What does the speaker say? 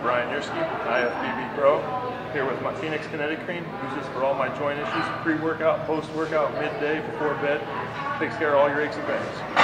Brian Yersky, IFBB Pro, here with my Phoenix KinetiCream. Use this for all my joint issues, pre-workout, post-workout, midday, before bed. Takes care of all your aches and pains.